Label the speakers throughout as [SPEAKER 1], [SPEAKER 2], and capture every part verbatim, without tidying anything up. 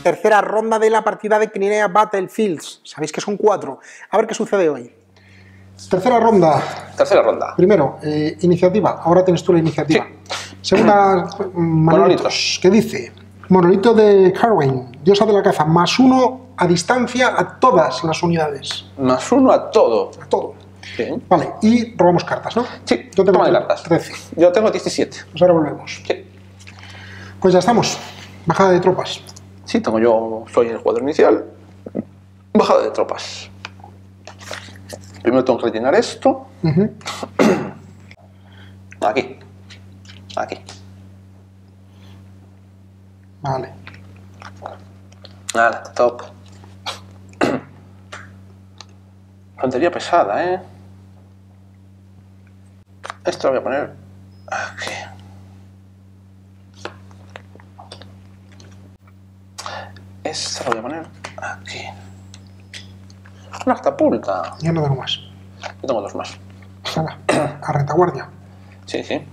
[SPEAKER 1] Tercera ronda de la partida de Crimea Battlefields. Sabéis que son cuatro. A ver qué sucede hoy. Tercera ronda.
[SPEAKER 2] Tercera ronda.
[SPEAKER 1] Primero, eh, iniciativa. Ahora tienes tú la iniciativa.
[SPEAKER 2] Sí.
[SPEAKER 1] Segunda, monolitos. ¿Qué dice? Monolito de Carwin, diosa de la caza, más uno a distancia a todas las unidades.
[SPEAKER 2] Más uno a todo.
[SPEAKER 1] A todo.
[SPEAKER 2] Sí.
[SPEAKER 1] Vale, y robamos cartas, ¿no?
[SPEAKER 2] Sí,
[SPEAKER 1] yo tengo
[SPEAKER 2] toma de cartas.
[SPEAKER 1] trece.
[SPEAKER 2] Yo tengo diecisiete.
[SPEAKER 1] Pues ahora volvemos.
[SPEAKER 2] Sí.
[SPEAKER 1] Pues ya estamos. Bajada de tropas.
[SPEAKER 2] Sí, tengo yo, soy el jugador inicial. Bajada de tropas. Primero tengo que rellenar esto.
[SPEAKER 1] Uh-huh.
[SPEAKER 2] Aquí. Aquí.
[SPEAKER 1] Vale.
[SPEAKER 2] Nada, top. Tontería pesada, ¿eh? Esto lo voy a poner aquí. Esto lo voy a poner aquí. Una catapulta.
[SPEAKER 1] Ya no tengo más.
[SPEAKER 2] Yo tengo dos más.
[SPEAKER 1] Venga, a retaguardia.
[SPEAKER 2] Sí, sí.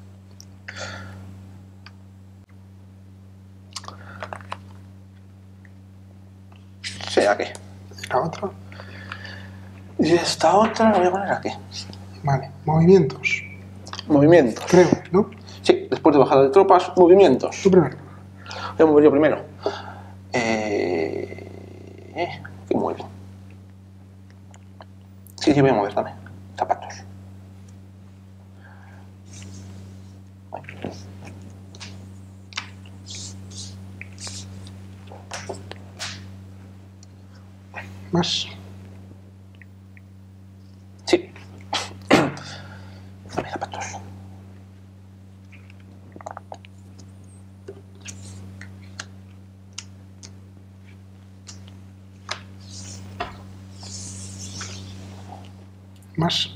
[SPEAKER 2] Sí, aquí.
[SPEAKER 1] La otra.
[SPEAKER 2] Y esta otra la voy a poner aquí.
[SPEAKER 1] Vale, movimientos.
[SPEAKER 2] Movimientos.
[SPEAKER 1] Creo, ¿no?
[SPEAKER 2] Sí, después de bajada de tropas, movimientos.
[SPEAKER 1] Tú primero.
[SPEAKER 2] Voy a mover yo primero. Eh... eh ¿Qué muevo? Sí, sí, voy a mover, dame. Zapatos.
[SPEAKER 1] Más.
[SPEAKER 2] Sí. Dame zapatos.
[SPEAKER 1] Más.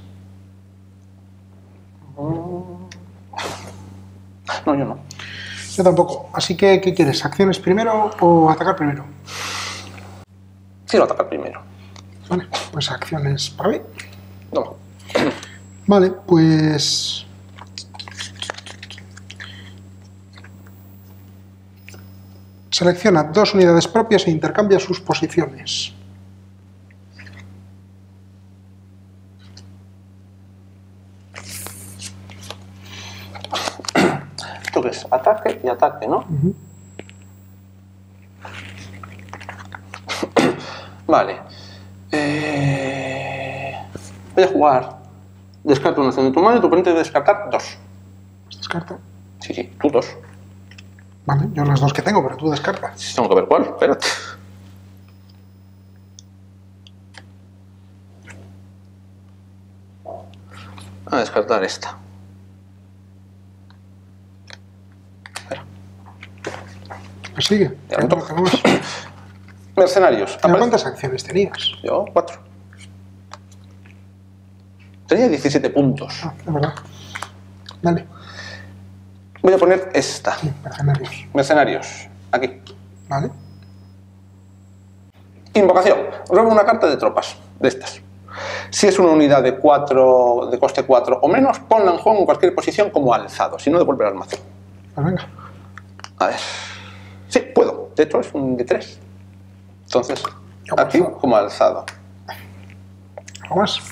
[SPEAKER 2] No, yo no.
[SPEAKER 1] Yo tampoco. Así que, ¿qué quieres? ¿Acciones primero o atacar primero?
[SPEAKER 2] Quiero atacar primero.
[SPEAKER 1] Vale, pues acciones para mí.
[SPEAKER 2] No.
[SPEAKER 1] Vale, pues... Selecciona dos unidades propias e intercambia sus posiciones.
[SPEAKER 2] Esto que es ataque y ataque, ¿no?
[SPEAKER 1] Uh-huh.
[SPEAKER 2] Vale. Eh... Voy a jugar. Descarta una acción de tu mano y tu oponente debe descartar dos.
[SPEAKER 1] Descarta.
[SPEAKER 2] Sí, sí, tú dos.
[SPEAKER 1] Vale, yo las dos que tengo, pero tú descartas.
[SPEAKER 2] Tengo que ver cuál, espérate. A descartar esta. Espera.
[SPEAKER 1] Pues sigue.
[SPEAKER 2] Ya me toca.
[SPEAKER 1] Tengo más.
[SPEAKER 2] Mercenarios.
[SPEAKER 1] ¿Pero
[SPEAKER 2] Aparece-
[SPEAKER 1] cuántas acciones tenías?
[SPEAKER 2] Yo, cuatro. Tenía diecisiete puntos.
[SPEAKER 1] Ah, de verdad. Dale.
[SPEAKER 2] Voy a poner esta.
[SPEAKER 1] Sí, mercenarios.
[SPEAKER 2] Mercenarios. Aquí.
[SPEAKER 1] Vale.
[SPEAKER 2] Invocación. Robo una carta de tropas. De estas. Si es una unidad de cuatro, de coste cuatro o menos, ponla en juego en cualquier posición como alzado. Si no, devuelve al mazo.
[SPEAKER 1] Pues venga.
[SPEAKER 2] A ver. Sí, puedo. De hecho, es un de tres. Entonces,
[SPEAKER 1] Como
[SPEAKER 2] aquí
[SPEAKER 1] alzado.
[SPEAKER 2] como alzado.
[SPEAKER 1] ¿Algo más?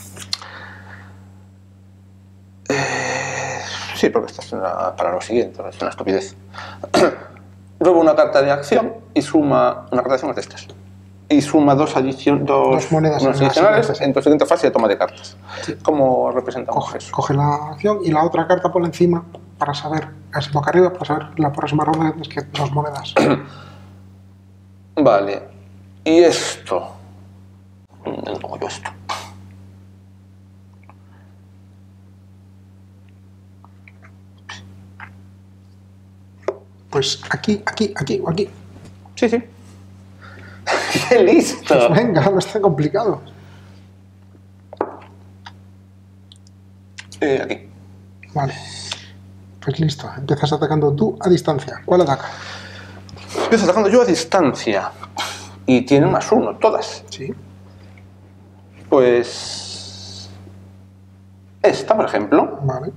[SPEAKER 2] Eh, sí, porque esta es una, para lo siguiente, es una estupidez. Robo una carta de acción y suma una carta de acción de estas. Y suma dos, adicion, dos,
[SPEAKER 1] Dos monedas
[SPEAKER 2] unos
[SPEAKER 1] en la
[SPEAKER 2] adicionales
[SPEAKER 1] siguiente.
[SPEAKER 2] en tu siguiente fase de toma de cartas.
[SPEAKER 1] Sí.
[SPEAKER 2] ¿Cómo representamos
[SPEAKER 1] Coge,
[SPEAKER 2] eso?
[SPEAKER 1] coge la acción y la otra carta por encima para saber, así boca arriba, para saber la próxima ronda es que dos monedas.
[SPEAKER 2] Vale. Y esto. ¿Dónde pongo yo esto?
[SPEAKER 1] Pues aquí, aquí, aquí o aquí.
[SPEAKER 2] Sí, sí. ¡Qué listo!
[SPEAKER 1] Pues venga, no está complicado.
[SPEAKER 2] Eh, aquí.
[SPEAKER 1] Vale. Pues listo. Empiezas atacando tú a distancia. ¿Cuál ataca?
[SPEAKER 2] Empiezo atacando yo a distancia. Y tiene más uno, todas.
[SPEAKER 1] Sí.
[SPEAKER 2] Pues... Esta, por ejemplo,
[SPEAKER 1] Vale.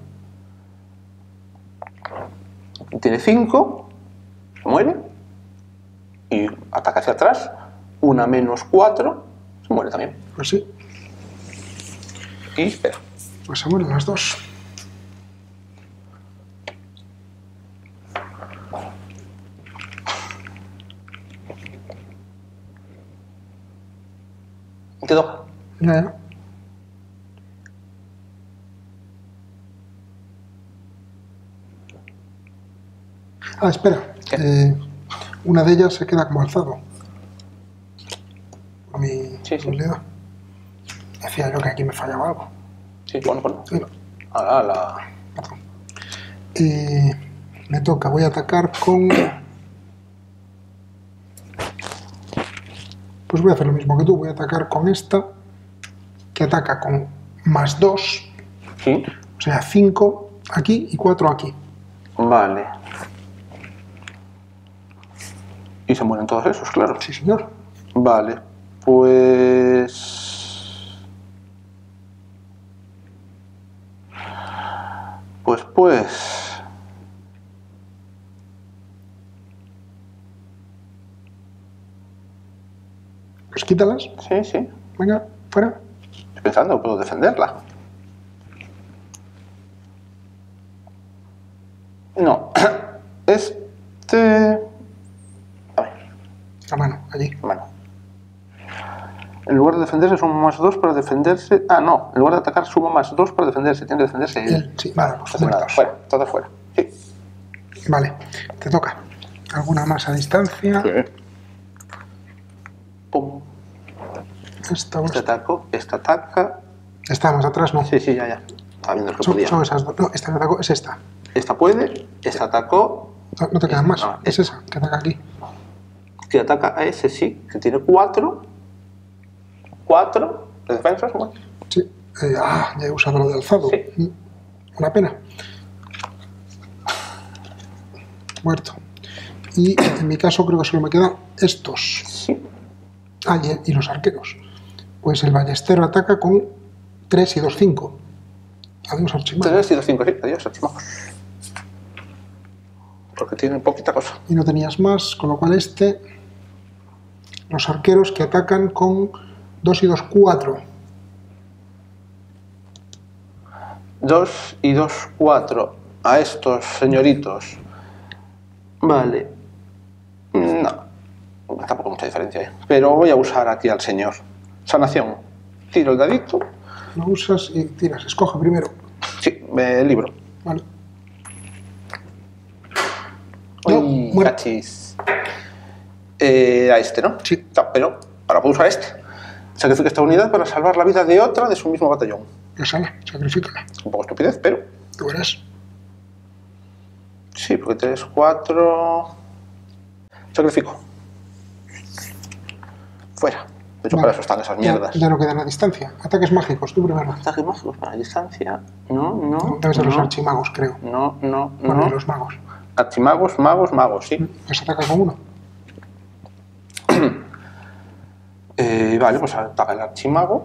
[SPEAKER 2] tiene cinco, muere, y ataca hacia atrás, una menos cuatro, se muere también.
[SPEAKER 1] Pues sí.
[SPEAKER 2] Y espera.
[SPEAKER 1] Pues se mueren las dos.
[SPEAKER 2] ¿Te toca?
[SPEAKER 1] Ya, ya. Ah, espera. Eh, una de ellas se queda como alzado. Por mi
[SPEAKER 2] Sí, sí.
[SPEAKER 1] habilidad. Decía yo que aquí me fallaba algo.
[SPEAKER 2] Sí, ponlo, ponlo.
[SPEAKER 1] Sí.
[SPEAKER 2] Ala, ala.
[SPEAKER 1] Perdón. Eh, me toca, voy a atacar con... Pues voy a hacer lo mismo que tú, voy a atacar con esta, que ataca con más dos,
[SPEAKER 2] Sí.
[SPEAKER 1] o sea, cinco aquí y cuatro aquí.
[SPEAKER 2] Vale. Y se mueren todos esos, claro.
[SPEAKER 1] Sí, señor.
[SPEAKER 2] Vale, pues... Pues, pues...
[SPEAKER 1] Pues quítalas,
[SPEAKER 2] Sí, sí.
[SPEAKER 1] venga, fuera.
[SPEAKER 2] Estoy pensando, puedo defenderla. No. Este... A ver,
[SPEAKER 1] La mano, allí.
[SPEAKER 2] bueno. En lugar de defenderse suma más dos para defenderse... Ah, no. En lugar de atacar suma más dos para defenderse. Tiene que defenderse él.
[SPEAKER 1] Él, sí, vale, pues
[SPEAKER 2] Entonces, nada,
[SPEAKER 1] muertos.
[SPEAKER 2] fuera. Todo fuera. Sí.
[SPEAKER 1] Vale, te toca. ¿Alguna más a distancia?
[SPEAKER 2] Pum.
[SPEAKER 1] Esta o
[SPEAKER 2] Este
[SPEAKER 1] esta.
[SPEAKER 2] ataco, esta ataca...
[SPEAKER 1] Esta más atrás, no.
[SPEAKER 2] Sí, sí, ya, ya. Estaba viendo lo que
[SPEAKER 1] Son,
[SPEAKER 2] podía.
[SPEAKER 1] son esas dos. No, esta que atacó es esta.
[SPEAKER 2] Esta puede, esta atacó,
[SPEAKER 1] No, no te quedan más.
[SPEAKER 2] No,
[SPEAKER 1] Es esa que ataca aquí.
[SPEAKER 2] que ataca a ese sí, que tiene cuatro. Cuatro de defensas, bueno.
[SPEAKER 1] Sí. Eh, ah, ya he usado lo de alzado.
[SPEAKER 2] Sí.
[SPEAKER 1] Una pena. Muerto. Y en mi caso creo que solo me quedan estos.
[SPEAKER 2] Sí.
[SPEAKER 1] Ah, y, y los arqueros. Pues el ballestero ataca con tres y dos, cinco. Adiós, archimago.
[SPEAKER 2] Tres y dos, cinco, sí. Adiós, archimagos. Porque tienen poquita cosa.
[SPEAKER 1] Y no tenías más, con lo cual este... Los arqueros que atacan con dos y dos, cuatro.
[SPEAKER 2] Dos y dos, cuatro. A estos señoritos. Vale. No. Tampoco mucha diferencia, ¿eh? Pero voy a usar aquí al señor. Sanación. Tiro el dadito.
[SPEAKER 1] Lo usas y tiras. Escoge primero.
[SPEAKER 2] Sí, el libro.
[SPEAKER 1] Vale. No,
[SPEAKER 2] Uy,
[SPEAKER 1] muere.
[SPEAKER 2] cachis. Eh, a este, ¿no?
[SPEAKER 1] Sí.
[SPEAKER 2] No, pero ahora puedo usar este. Sacrifica esta unidad para salvar la vida de otra de su mismo batallón.
[SPEAKER 1] Esa, sacrifícala.
[SPEAKER 2] Un poco estupidez, pero...
[SPEAKER 1] Tú verás.
[SPEAKER 2] Sí, porque tres, cuatro... Sacrifico. Fuera. De hecho,
[SPEAKER 1] Vale.
[SPEAKER 2] para eso están esas mierdas.
[SPEAKER 1] Ya, ya no quedan a distancia. Ataques mágicos, tú primero.
[SPEAKER 2] Ataques mágicos para distancia. No, no.
[SPEAKER 1] Debes de los
[SPEAKER 2] no,
[SPEAKER 1] archimagos, creo.
[SPEAKER 2] No, no,
[SPEAKER 1] Bueno,
[SPEAKER 2] no.
[SPEAKER 1] de los magos.
[SPEAKER 2] Archimagos, magos, magos, sí.
[SPEAKER 1] Pues ataca con uno.
[SPEAKER 2] Eh, vale, pues ataca el archimago.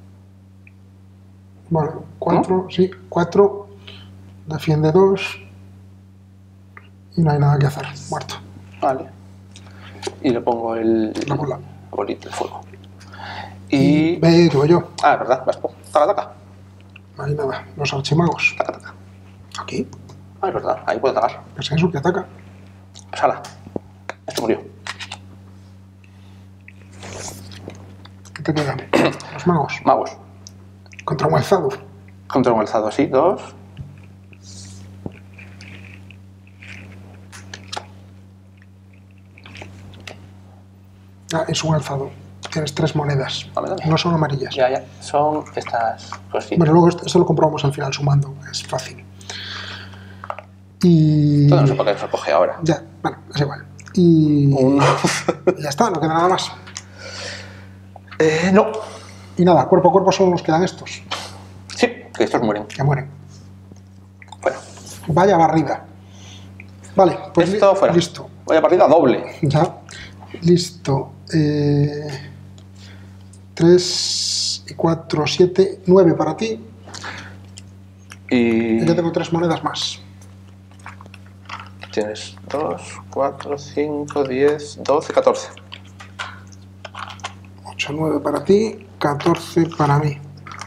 [SPEAKER 1] Bueno, cuatro, sí, cuatro. Defiende dos. Y no hay nada que hacer. Muerto.
[SPEAKER 2] Vale. Y le pongo el...
[SPEAKER 1] La bola.
[SPEAKER 2] La bolita, el fuego. Y...
[SPEAKER 1] Ve, que voy yo.
[SPEAKER 2] Ah, es verdad, vas tú. Taca, taca.
[SPEAKER 1] No hay nada. Los archimagos.
[SPEAKER 2] Taca, taca.
[SPEAKER 1] Aquí.
[SPEAKER 2] Ah, es verdad, ahí puedo atacar.
[SPEAKER 1] Pues eso que ataca.
[SPEAKER 2] Sala. Esto murió.
[SPEAKER 1] ¿Qué te quedan? Los magos.
[SPEAKER 2] Magos.
[SPEAKER 1] Contra un alzado.
[SPEAKER 2] Contra un alzado así, dos.
[SPEAKER 1] Ah, es un alzado. Tienes tres monedas.
[SPEAKER 2] Dame, dame.
[SPEAKER 1] No son amarillas.
[SPEAKER 2] Ya, ya. Son estas cositas.
[SPEAKER 1] Bueno, luego esto, esto lo comprobamos al final sumando. Es fácil. Y...
[SPEAKER 2] Todo no sé para qué se coge ahora.
[SPEAKER 1] Ya, bueno, es igual. Y...
[SPEAKER 2] Un...
[SPEAKER 1] y ya está, no queda nada más.
[SPEAKER 2] eh, no.
[SPEAKER 1] Y nada, cuerpo a cuerpo solo nos quedan estos.
[SPEAKER 2] Sí, que estos mueren.
[SPEAKER 1] Que mueren.
[SPEAKER 2] Bueno,
[SPEAKER 1] Vaya barrida. Vale, pues
[SPEAKER 2] esto
[SPEAKER 1] li-
[SPEAKER 2] fuera.
[SPEAKER 1] listo.
[SPEAKER 2] Vaya partida doble.
[SPEAKER 1] Ya, listo. Eh, tres y cuatro, siete, nueve para ti.
[SPEAKER 2] Y...
[SPEAKER 1] Y yo tengo tres monedas más.
[SPEAKER 2] Tienes dos, cuatro, cinco, diez, doce, catorce.
[SPEAKER 1] ocho, nueve para ti, catorce para mí.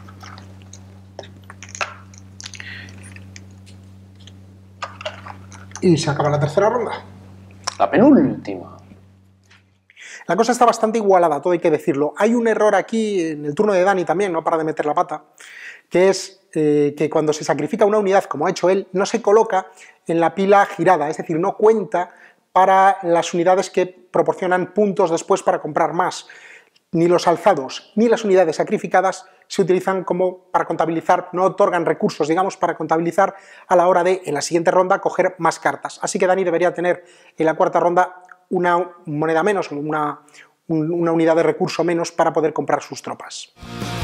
[SPEAKER 1] Y se acaba la tercera ronda.
[SPEAKER 2] La penúltima.
[SPEAKER 1] La cosa está bastante igualada, todo hay que decirlo. Hay un error aquí en el turno de Dani también, no para de meter la pata, que es eh, que cuando se sacrifica una unidad, como ha hecho él, no se coloca en la pila girada, es decir, no cuenta para las unidades que proporcionan puntos después para comprar más. Ni los alzados ni las unidades sacrificadas se utilizan como para contabilizar, no otorgan recursos, digamos, para contabilizar a la hora de, en la siguiente ronda, coger más cartas. Así que Dani debería tener en la cuarta ronda una moneda menos, una, una unidad de recurso menos para poder comprar sus tropas.